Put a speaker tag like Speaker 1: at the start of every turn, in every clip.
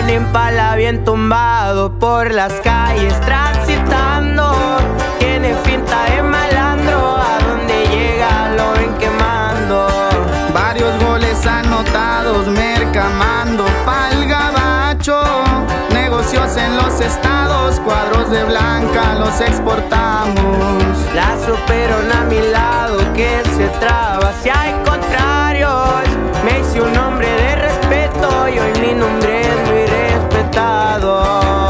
Speaker 1: Un Impala bien tumbado por las calles transitando, tiene finta de malandro, a donde llega lo ven quemando.
Speaker 2: Varios goles anotados, mercamando pa'l gabacho. Negocios en los estados, cuadros de blanca los exportamos.
Speaker 1: La superón a mi lado que se traba si hay contrarios. Me hice un hombre de respeto y hoy mi nombre es muy respetado.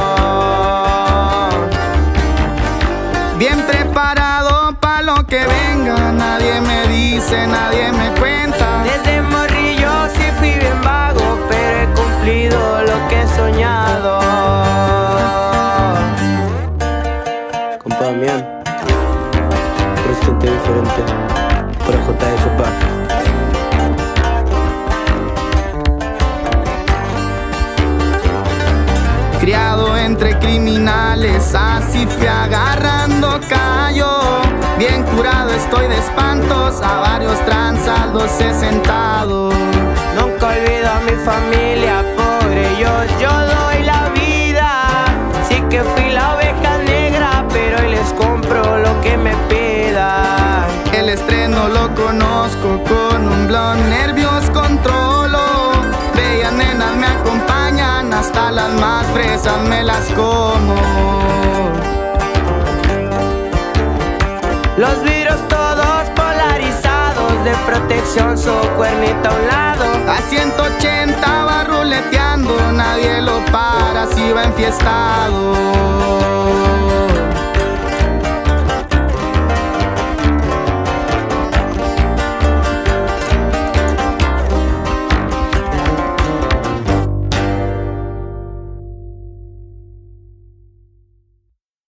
Speaker 2: Bien preparado pa' lo que venga, nadie me dice, nadie me cuenta.
Speaker 1: Desde morrillo sí fui bien vago, pero he cumplido lo que he soñado. Compa Damián, presidente diferente, por el J de Sopa.
Speaker 2: Criado entre criminales, así fui agarrando callo. Bien curado estoy de espantos, a varios tranzas los he sentado.
Speaker 1: Nunca olvido a mi familia, por ellos yo doy la vida. Sí que fui la oveja negra, pero hoy les compro lo que me pidan.
Speaker 2: El estreno lo conozco, con un blond nervios controlo. Bellas nenas me acompañan, hasta las más fresas me las como.
Speaker 1: Los vidrios todos polarizados, de protección su cuernita a un lado.
Speaker 2: A 180 va ruleteando, nadie lo para si va enfiestado.